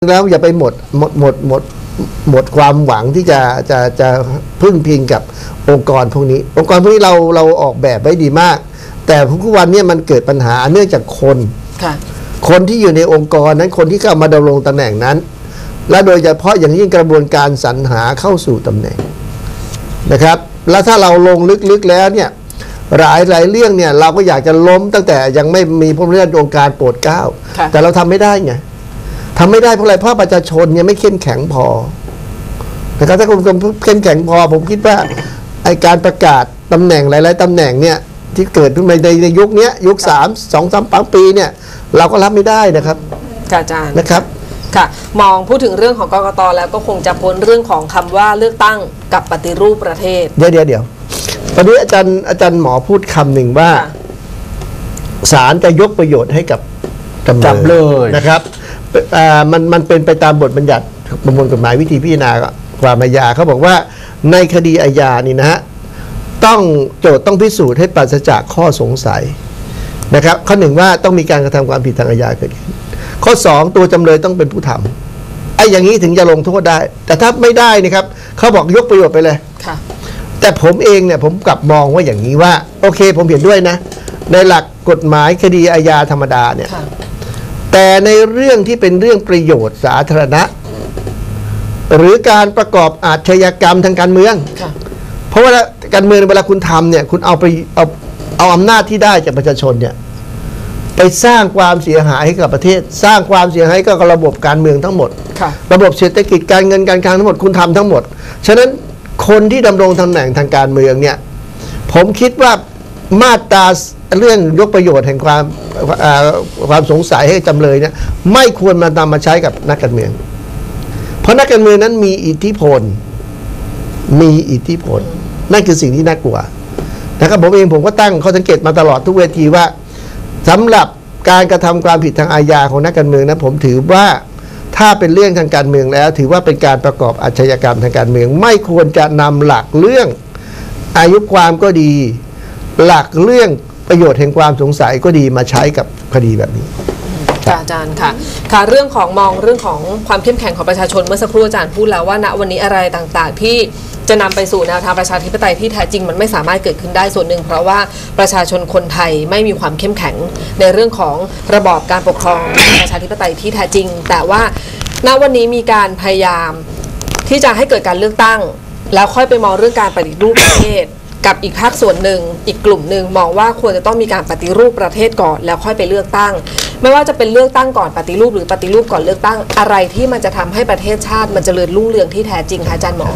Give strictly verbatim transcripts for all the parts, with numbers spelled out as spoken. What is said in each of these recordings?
แล้วอย่าไปหมดหมดหมดหมดหมดความหวังที่จะจะจะพึ่งพิงกับองค์กรพวกนี้องค์กรพวกนี้เราเราออกแบบไว้ดีมากแต่ทุกวันนี้มันเกิดปัญหาเนื่องจากคนคนที่อยู่ในองค์กรนั้นคนที่เข้ามาดำรงตำแหน่งนั้นและโดยเฉพาะอย่างยิ่งกระบวนการสรรหาเข้าสู่ตำแหน่งนะครับแล้วถ้าเราลงลึกๆแล้วเนี่ยหลายหลายเรื่องเนี่ยเราก็อยากจะล้มตั้งแต่ยังไม่มีพระราชองค์การโปรดเกล้าแต่เราทำไม่ได้ไงทำไม่ได้เพราะอะไรเพราะประชาชนเนี่ยไม่เข้มแข็งพอนะครับถ้าคุณเข้มแข็งพอผมคิดว่าไอการประกาศตำแหน่งหลายๆตำแหน่งเนี่ยที่เกิดขึ้นในในยุคนี้ยุคสามสองสามปีเนี่ยเราก็รับไม่ได้นะครับอาจารย์นะครับค่ะมองพูดถึงเรื่องของกกต.แล้วก็คงจะพ้นเรื่องของคำว่าเลือกตั้งกับปฏิรูปประเทศเดี๋ยวเดี๋ยวเดี๋ยวตอนนี้อาจารย์อาจารย์หมอพูดคำหนึ่งว่าศาลจะยกประโยชน์ให้กับจำเลยนะครับมันมันเป็นไปตามบทบัญญัติประมวลกฎหมายวิธีพิจารณาความอาญาเขาบอกว่าในคดีอาญานี่นะฮะต้องโจทย์ต้องพิสูจน์ให้ปราศจากข้อสงสัยนะครับข้อหนึ่งว่าต้องมีการกระทำความผิดทางอาญาเกิดขึ้นข้อสองตัวจำเลยต้องเป็นผู้ทำไอ้อย่างนี้ถึงจะลงโทษได้แต่ถ้าไม่ได้นะครับเขาบอกยกประโยชน์ไปเลยแต่ผมเองเนี่ยผมกลับมองว่าอย่างนี้ว่าโอเคผมเห็นด้วยนะในหลักกฎหมายคดีอาญาธรรมดาเนี่ยแต่ในเรื่องที่เป็นเรื่องประโยชน์สาธารณะหรือการประกอบอาชญากรรมทางการเมืองเพราะว่าการเมืองเวลาคุณทำเนี่ยคุณเอาไปเอาเอาอำนาจที่ได้จากประชาชนเนี่ยไปสร้างความเสียหายให้กับประเทศสร้างความเสียหายกับระบบการเมืองทั้งหมดระบบเศรษฐกิจการเงินการคลังทั้งหมดคุณทำทั้งหมดฉะนั้นคนที่ดำรงตำแหน่งทางการเมืองเนี่ยผมคิดว่ามาตราเรื่องยกประโยชน์แห่งความความสงสัยให้จำเลยเนี่ยไม่ควรมานำมาใช้กับนักการเมืองเพราะนักการเมืองนั้นมีอิทธิพลมีอิทธิพลนั่นคือสิ่งที่น่ากลัวนะครับผมเองผมก็ตั้งข้อสังเกตมาตลอดทุกเวทีว่าสำหรับการกระทำความผิดทางอาญาของนักการเมืองนะผมถือว่าถ้าเป็นเรื่องทางการเมืองแล้วถือว่าเป็นการประกอบอาชญากรรมทางการเมืองไม่ควรจะนำหลักเรื่องอายุความก็ดีหลักเรื่องประโยชน์แห่งความสงสัยก็ดีมาใช้กับคดีแบบนี้ค่ะอาจารย์ค่ะค่ะเรื่องของมองเรื่องของความเข้มแข็งของประชาชนเมื่อสักครู่อาจารย์พูดแล้วว่าณวันนี้อะไรต่างๆที่จะนำไปสู่แนวทางประชาธิปไตยที่แท้จริงมันไม่สามารถเกิดขึ้นได้ส่วนหนึ่งเพราะว่าประชาชนคนไทยไม่มีความเข้มแข็งในเรื่องของระบอบการปกครองประชาธิปไตยที่แท้จริงแต่ว่าณวันนี้มีการพยายามที่จะให้เกิดการเลือกตั้งแล้วค่อยไปมองเรื่องการปฏิรูปประเทศกับอีกภาคส่วนหนึ่งอีกกลุ่มหนึ่งมองว่าควรจะต้องมีการปฏิรูปประเทศก่อนแล้วค่อยไปเลือกตั้งไม่ว่าจะเป็นเลือกตั้งก่อนปฏิรูปหรือปฏิรูปก่อนเลือกตั้งอะไรที่มันจะทำให้ประเทศชาติมันเจริญรุ่งเรืองที่แท้จริงคะอาจารย์หมอ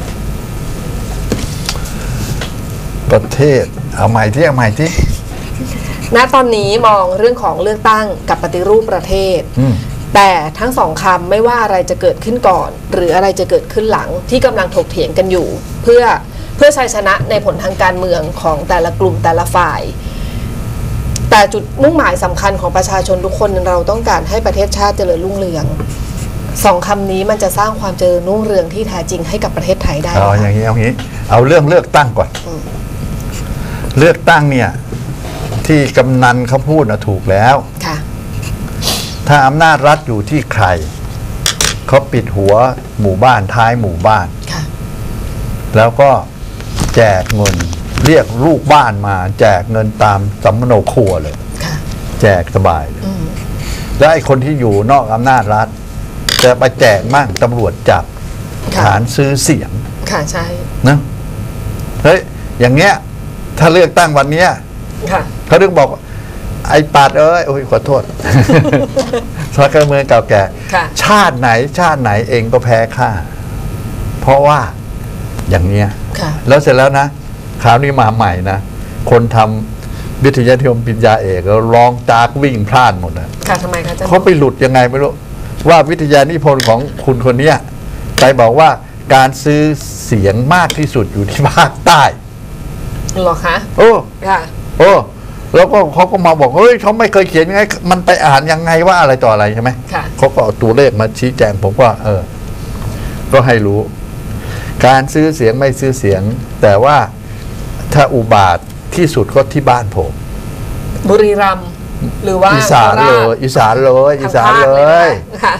ประเทศเอาใหม่ที่เอาใหม่ที่ณตอนนี้มองเรื่องของเลือกตั้งกับปฏิรูปประเทศแต่ทั้งสองคำไม่ว่าอะไรจะเกิดขึ้นก่อนหรืออะไรจะเกิดขึ้นหลังที่กำลังถกเถียงกันอยู่เพื่อเพื่อชัยชนะในผลทางการเมืองของแต่ละกลุ่มแต่ละฝ่ายแต่จุดมุ่งหมายสำคัญของประชาชนทุกคนเราต้องการให้ประเทศชาติเจริญรุ่งเรืองสองคำนี้มันจะสร้างความเจริญรุ่งเรืองที่แท้จริงให้กับประเทศไทยได้เอาอย่างนี้เอาอย่างนี้เอาเรื่องเลือกตั้งก่อนเลือกตั้งเนี่ยที่กำนันเขาพูดนะถูกแล้วถ้าอำนาจรัฐอยู่ที่ใครเขาปิดหัวหมู่บ้านท้ายหมู่บ้านแล้วก็แจกเงินเรียกลูกบ้านมาแจกเงินตามสัมมโนครัวเลยแจกสบายเลยแล้วไอ้คนที่อยู่นอกอำนาจรัฐจะไปแจกมั่งตำรวจจับฐานซื้อเสียงค่ะใช่นะเฮ้ยอย่างเงี้ยถ้าเลือกตั้งวันเนี้ยเขาเรื่องบอกไอ้ปาดเอ้ยโอ้ยขอโทษสมัครการเมืองเก่าแก่ชาติไหนชาติไหนเองก็แพ้ข้าเพราะว่าอย่างเนี้ยแล้วเสร็จแล้วนะคราวนี้มาใหม่นะคนทำวิทยานิยมปริญญาเอกแล้วร้องจากวิ่งพลาดหมดนะค่ะทำไมคะเขาไปหลุดยังไงไม่รู้ว่าวิทยานิพนธ์ของคุณคนนี้ไปบอกว่าการซื้อเสียงมากที่สุดอยู่ที่ภาคใต้หรอคะโอ้ค่ะโอ้แล้วก็เขาก็มาบอกเฮ้ยเขาไม่เคยเขียนยังไงมันไปอ่านยังไงว่าอะไรต่ออะไรใช่ไหมค่ะเขาก็เอาตัวเลขมาชี้แจงผมว่าเออก็ให้รู้การซื้อเสียงไม่ซื้อเสียงแต่ว่าถ้าอุบาทที่สุดก็ที่บ้านผมบุรีรัมย์หรือว่าอีสานเลยอีสานเลยอีสานเลย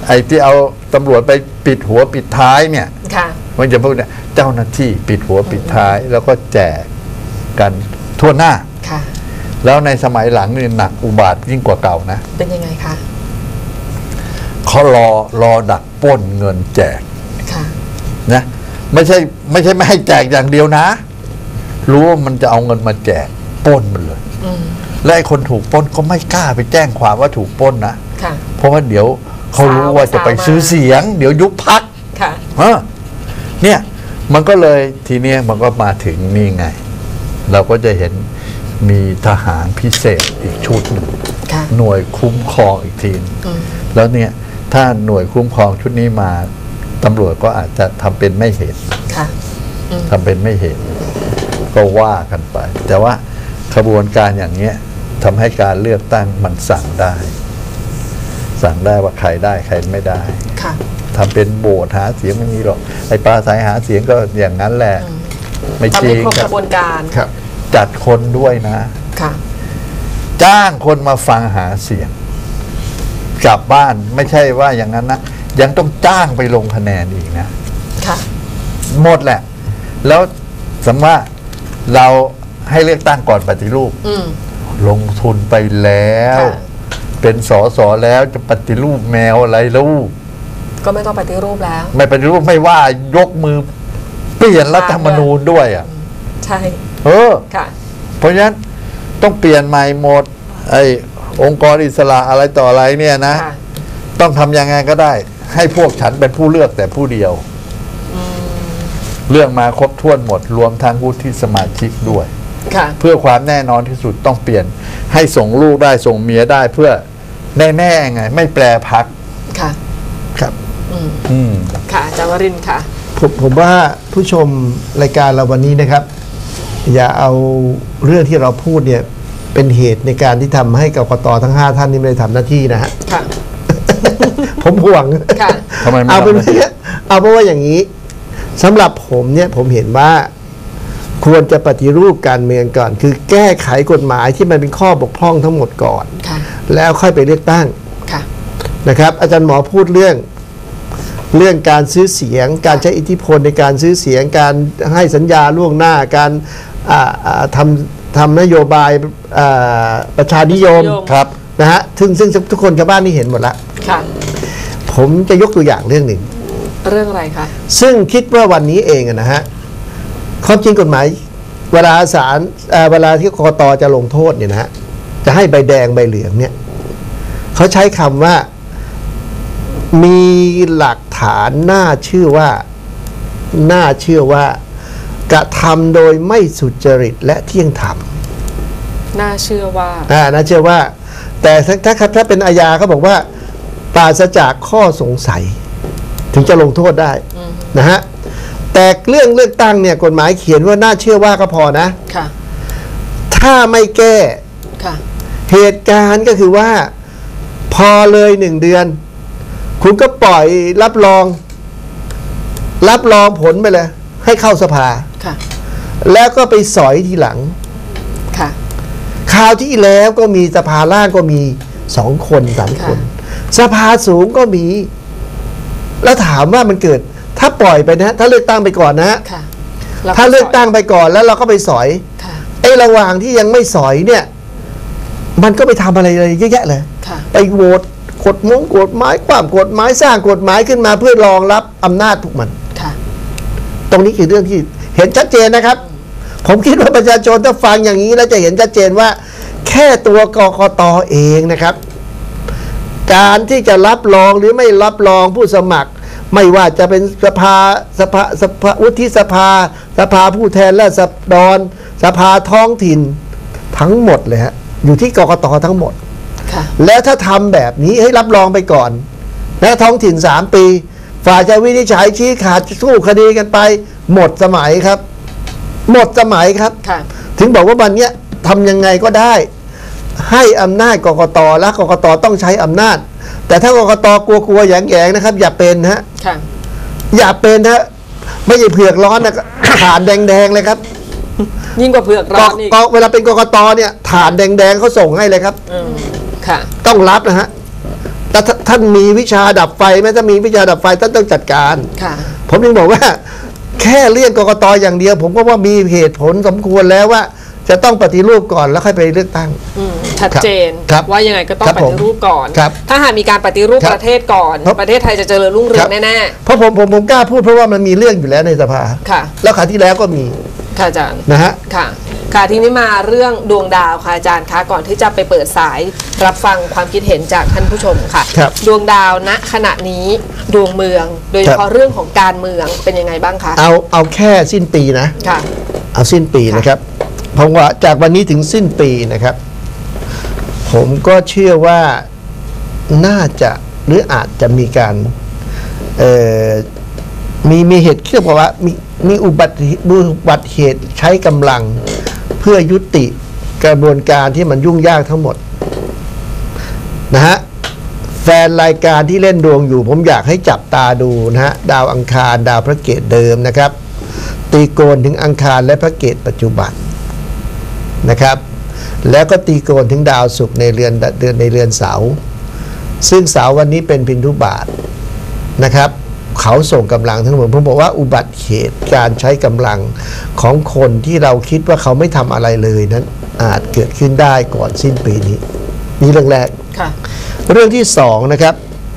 ไอ้ที่เอาตำรวจไปปิดหัวปิดท้ายเนี่ยค่ะมันจะพูดเนี่ยเจ้าหน้าที่ปิดหัวปิดท้าย แล้วก็แจกกันทั่วหน้าค่ะแล้วในสมัยหลังนี่หนักอุบาทยิ่งกว่าเก่านะเป็นยังไงคะเขารอรอดักปล้นเงินแจกค่ะนะไม่ใช่ไม่ใช่ไม่ให้แจกอย่างเดียวนะ รู้ว่ามันจะเอาเงินมาแจกปล้นมันเลยอืมและไอ้คนถูกปล้นก็ไม่กล้าไปแจ้งความว่าถูกปล้นนะค่ะเพราะว่าเดี๋ยวเขารู้ว่าจะไปซื้อเสียง เดี๋ยวยุบพักค่ะเออเนี่ยมันก็เลยทีเนี้ยมันก็มาถึงนี่ไง เราก็จะเห็นมีทหารพิเศษอีกชุดหนึ่งค่ะหน่วยคุ้มครองอีกทีนึงอืมแล้วเนี่ยถ้าหน่วยคุ้มครองชุดนี้มาตำรวจก็อาจจะทำเป็นไม่เห็นค่ะทำเป็นไม่เห็น ก็ว่ากันไป แต่ว่าขบวนการอย่างเนี้ยทำให้การเลือกตั้งมันสั่งได้ สั่งได้ว่าใครได้ใครไม่ได้ค่ะทำเป็นโบสถ์หาเสียงไม่มีหรอกไอ้ปลาสายหาเสียงก็อย่างนั้นแหละ ไม่จทำริให้งครบคกรับระบวนการครับจัดคนด้วยนะค่ะจ้างคนมาฟังหาเสียง กลับบ้านไม่ใช่ว่าอย่างนั้นนะ ยังต้องจ้างไปลงคะแนนอีกนะค่ะหมดแหละ แล้วสมมติว่าเราให้เลือกตั้งก่อนปฏิรูปอืมลงทุนไปแล้วค่ะเป็นสอสอแล้วจะปฏิรูปแมวอะไรลูกก็ไม่ต้องปฏิรูปแล้วไม่ปฏิรูปไม่ว่ายกมือเปลี่ยนรัฐธรรมนูญด้วยอ่ะใช่เออค่ะเพราะฉะนั้นต้องเปลี่ยนใหม่หมด ไอ้องค์กรอิสระอะไรต่ออะไรเนี่ยนะค่ะต้องทำยังไงก็ได้ ให้พวกฉันเป็นผู้เลือกแต่ผู้เดียว เลือกมาครบถ้วนหมด รวมทั้งวุฒิสมาชิกด้วยค่ะเพื่อความแน่นอนที่สุดต้องเปลี่ยน ให้ส่งลูกได้ส่งเมียได้เพื่อแน่ๆไง ไม่แปรพักค่ะครับอืมอืมค่ะอาจารย์วรินทร์ค่ะผมผมว่าผู้ชมรายการเราวันนี้นะครับ อย่าเอาเรื่องที่เราพูดเนี่ยเป็นเหตุในการที่ทำให้กกตทั้งห้าท่านนี้ไม่ได้ทำหน้าที่นะฮะค่ะผมห่วงค่ะทำไมไม่เอาเป็นทำหน้าที่ว่าเอาเป็นว่าอย่างนี้สำหรับผมเนี่ยผมเห็นว่าควรจะปฏิรูปการเมืองก่อน คือแก้ไขกฎหมายที่มันเป็นข้อบกพร่องทั้งหมดก่อนค่ะแล้วค่อยไปเลือกตั้งค่ะนะครับ อาจารย์หมอพูดเรื่องเรื่องการซื้อเสียง การใช้อิทธิพลในการซื้อเสียง การให้สัญญาล่วงหน้าการอ่าอ่าทำทำนโยบายอ่าประชานิยมประชานิยมครับนะฮะซึ่งซึ่งทุกคนชาวบ้านนี่เห็นหมดแล้วค่ะผมจะยกตัวอย่างเรื่องหนึ่งเรื่องอะไรคะซึ่งคิดว่าวันนี้เองอะนะฮะความจริงกฎหมายเวลาศาลเอ่อเวลาที่กกตจะลงโทษเนี่ยนะฮะจะให้ใบแดงใบเหลืองเนี่ยเขาใช้คำว่ามีหลักฐานน่าเชื่อว่าน่าเชื่อว่ากระทำโดยไม่สุจริตและเที่ยงธรรมน่าเชื่อว่าอ่าน่าเชื่อว่า แต่ถ้าถ้าถ้าเป็นอาญาเขาบอกว่าปราศจากข้อสงสัย ถึงจะลงโทษได้นะฮะแต่เรื่องเลือกตั้งเนี่ยกฎหมายเขียนว่าน่าเชื่อว่าก็พอนะค่ะถ้าไม่แก้ค่ะเหตุการณ์ก็คือว่าพอเลยหนึ่งเดือน คุณก็ปล่อยรับรอง รับรองผลไปเลย ให้เข้าสภาค่ะแล้วก็ไปสอยทีหลังค่ะคราวที่แล้วก็มีสภาล่างก็มีสองคนสามคน สภาสูงก็มี แล้วถามว่ามันเกิด ถ้าปล่อยไปนะ ถ้าเลือกตั้งไปก่อนนะค่ะถ้าเลือกตั้งไปก่อนแล้วเราก็ไปสอยค่ะไอ้ระหว่างที่ยังไม่สอยเนี่ย มันก็ไปทำอะไรเลยเยอะแยะเลยค่ะไปโหวตกฎมงกฎหมายความกฎหมายสร้างกฎหมายขึ้นมาเพื่อรองรับอำนาจพวกมันค่ะตรงนี้คือเรื่องที่เห็นชัดเจนนะครับ ผมคิดว่าประชาชนถ้าฟังอย่างนี้แล้วจะเห็นชัดเจนว่า แค่ตัวกกตเองนะครับ การที่จะรับรองหรือไม่รับรองผู้สมัคร ไม่ว่าจะเป็นสภาสภาสภาวุฒิสภา สภาผู้แทนราษฎรสภาท้องถิ่นทั้งหมดเลยฮะอยู่ที่กกตทั้งหมดค่ะแล้วถ้าทำแบบนี้ให้รับรองไปก่อนและท้องถิ่นสามปี ฝ่ายจะวินิจฉัยชี้ขาดสู้คดีกันไป หมดสมัยครับ หมดสมัยครับค่ะถึงบอกว่าวันเนี้ยทำยังไงก็ได้ ให้อำนาจกกตและกกตต้องใช้อำนาจ แต่ถ้ากกตกลัวๆแยงๆนะครับ อย่าเป็นฮะค่ะอย่าเป็นฮะไม่ใช่เผือกร้อนนะ ฐานแดงๆเลยครับยิ่งกว่าเผือกร้อนอีกกเวลาเป็นกกตเนี่ยฐานแดงๆเขาส่งให้เลยครับอืมค่ะต้องรับนะฮะแต่ท่านมีวิชาดับไฟไหมถ้ามีวิชาดับไฟท่านต้องจัดการค่ะผมยังบอกว่า แค่เลี่ยงกกตอย่างเดียว ผมก็ว่ามีเหตุผลสมควรแล้วว่า จะต้องปฏิรูปก่อนแล้วค่อยไปเลือกตั้งอืมชัดเจนครับว่ายังไงก็ต้องครับปผมฏิรูปก่อนครับถ้าหากมีการปฏิรูปครับประเทศก่อนครับประเทศไทยจะเจริญรุ่งเรืองแน่เพราะผมผมผมกล้าพูดเพราะว่ามันมีเรื่องอยู่แล้วในสภาค่ะแล้วคราวที่แล้วก็มีๆค่ะอาจารย์นะฮะค่ะ ค่ะทีนี้มาเรื่องดวงดาวค่ะอาจารย์คะก่อนที่จะไปเปิดสายรับฟังความคิดเห็นจากท่านผู้ชมค่ะครับดวงดาวณขณะนี้ดวงเมือง โดยเฉครัพาะบเรื่องของการเมืองเป็นยังไงบ้างคะเอาเอาแค่สิ้นปีนะค่ะเอาสิ้นปีนะครับเพราะว่าจากวันนี้ถึงสิ้นปีนะครับ ผมก็เชื่อว่าน่าจะหรืออาจจะมีการเอ่อมีมีเหตุเชื่อบอกว่ามีมีอุบัติอุบัติเหตุใช้กำลังเพื่อยุติกระบวนการที่มันยุ่งยากทั้งหมดนะฮะแฟนรายการที่เล่นดวงอยู่ ผมอยากให้จับตาดูนะฮะดาวอังคารดาวพระเกตเดิมนะครับ ตีโกนถึงอังคารและพระเกตปัจจุบันนะครับ แล้วก็ตีโกนถึงดาวศุกร์ในเรือนเดือนในเรือนเสาร์ซึ่งเสาร์วันนี้เป็นพินทุบาทนะครับ เขาส่งกำลังทั้งหมดผมบอกว่าอุบัติเหตุการใช้กำลังของคนที่เราคิดว่าเขาไม่ทำอะไรเลยนั้นอาจเกิดขึ้นได้ก่อนสิ้นปีนี้นี่เรื่องแรกค่ะเรื่องที่สองนะครับ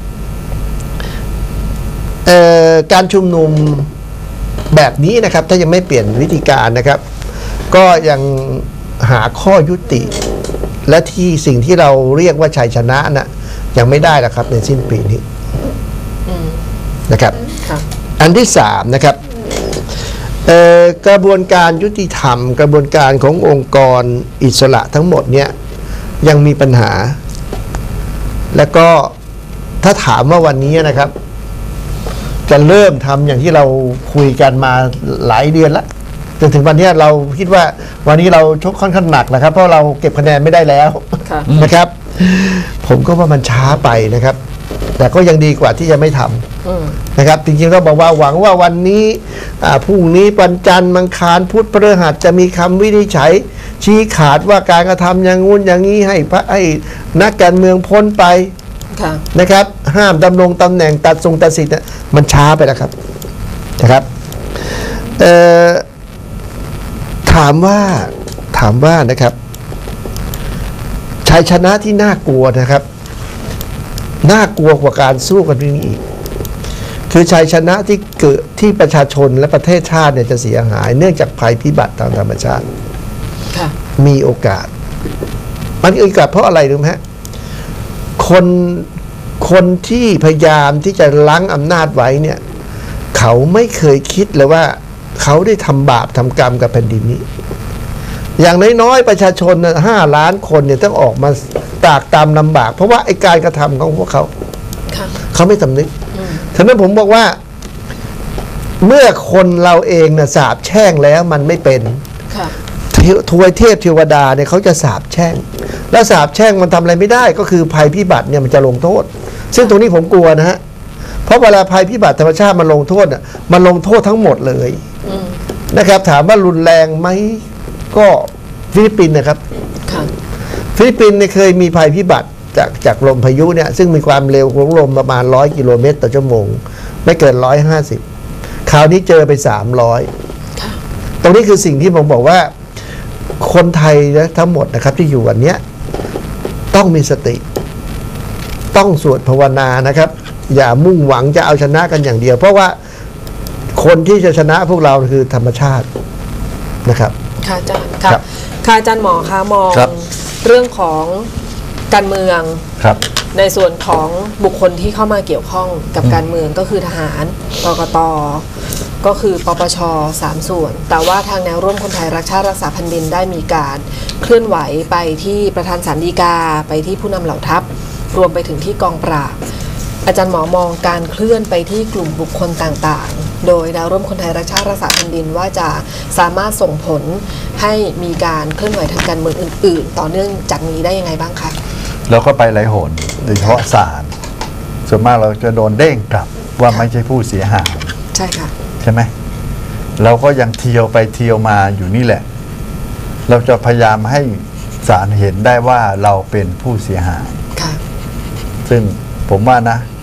เอ่อการชุมนุมแบบนี้นะครับถ้ายังไม่เปลี่ยนวิธีการนะครับ ก็ยังหาข้อยุติ และที่สิ่งที่เราเรียกว่าชัยชนะนะ่ะยังไม่ได้ละครับในสิ้นปีนี้นะครับค่ะอันที่สามนะครับเอ่อกระบวนการยุติธรรม กระบวนการขององค์กรอิสระทั้งหมดเนี่ยยังมีปัญหา แล้วก็ถ้าถามว่าวันนี้นะครับ จะเริ่มทำอย่างที่เราคุยกันมาหลายเดือนแล้วจนถึงวันนี้เราคิดว่าวันนี้เราชกค่อนข้างหนักนะครับ เพราะเราเก็บคะแนนไม่ได้แล้วค่ะนะครับผมก็ว่ามันช้าไปนะครับ แต่ก็ยังดีกว่าที่จะไม่ทอืมำนะครับจริงๆก็บอกว่าหวังว่าวันนี้อ่าพรุ่งนี้วันจันทร์มังคารพุธพฤหัสจะมีคำวินิจฉัยชี้ขาดว่าการกระทำอย่างงู้นอย่างนี้ให้พระให้นักการเมืองพ้นไปค่ะนะครับ ห้ามดำรงตำแหน่งตัดทรงตัดสิทธิ์เนี่ยมันช้าไปแล้วครับนะครับเอ่อถามว่าถามว่านะครับชัยชนะที่น่ากลัวนะครับ น่ากลัวกว่าการสู้กันนี้อีก คือชัยชนะที่เกิดที่ประชาชนและประเทศชาติเนี่ยจะเสียหาย เนื่องจากภัยพิบัติทางธรรมชาติค่ะมีโอกาส มันมีโอกาสเพราะอะไรรู้ไหมฮะคนคนที่พยายามที่จะล้างอำนาจไว้เนี่ย เขาไม่เคยคิดเลยว่า เขาได้ทำบาปทำกรรมกับแผ่นดินนี้ อย่างน้อยๆประชาชนห้าล้านคนเนี่ยต้องออกมาตากตามลำบาก เพราะว่าไอ้การกระทำของพวกเขาค่ะเขาไม่สำนึกฉะนั้นผมบอกว่า เมื่อคนเราเองนะสาบแช่งแล้วมันไม่เป็นค่ะเทวทวยเทพเทวดาเนี่ยเขาจะสาบแช่ง แล้วสาบแช่งมันทำอะไรไม่ได้ ก็คือภัยพิบัติเนี่ยมันจะลงโทษ ซึ่งตรงนี้ผมกลัวนะฮะเพราะเวลาภัยพิบัติธรรมชาติมันลงโทษอ่ะมันลงโทษทั้งหมดเลยอืมนะครับ ถามว่ารุนแรงไหมก็ฟิลิปปินส์นะครับค่ะฟิลิปปินส์เนี่ยเคยมีภัยพิบัติจากจากลมพายุเนี่ยซึ่งมีความเร็วของลมประมาณร้อยกิโลเมตรต่อชั่วโมง ไม่เกินร้อยห้าสิบคราวนี้เจอไปสามร้อยค่ะตรงนี้คือสิ่งที่ผมบอกว่าคนไทยนะทั้งหมดนะครับที่อยู่วันเนี้ยต้องมีสติ ต้องสวดภาวนานะครับ อย่ามุ่งหวังจะเอาชนะกันอย่างเดียว เพราะว่าคนที่จะชนะพวกเราคือธรรมชาตินะครับค่ะอาจารย์ค่ะครับค่ะอาจารย์หมอคะมองครับเรื่องของการเมืองครับในส่วนของบุคคลที่เข้ามาเกี่ยวข้องกับการเมืองก็คือทหารกกตก็คือปปชสามส่วน แต่ว่าทางแนวร่วมคนไทยรักชาติรักษาแผ่นดินได้มีการเคลื่อนไหวไปที่ประธานศาลฎีกาไปที่ผู้นำเหล่าทัพ รวมไปถึงที่กองปราบ อาจารย์หมอมองการเคลื่อนไปที่กลุ่มบุคคลต่างๆ โดยแนวร่วมคนไทยรักชาติรักษาแผ่นดินว่าจะสามารถส่งผลให้มีการเคลื่อนไหวทางการเมืองอื่นๆ ต่อเนื่องจากนี้ได้ยังไงบ้างคะเราก็ไปหลายหนโดยเฉพาะศาลส่วนมากเราจะโดนเด้งกลับว่าไม่ใช่ผู้เสียหายใช่ค่ะใช่ไหมเราก็ยังเที่ยวไปเที่ยวมาอยู่นี่แหละ เราจะพยายามให้ศาลเห็นได้ว่าเราเป็นผู้เสียหายค่ะซึ่งผมว่านะ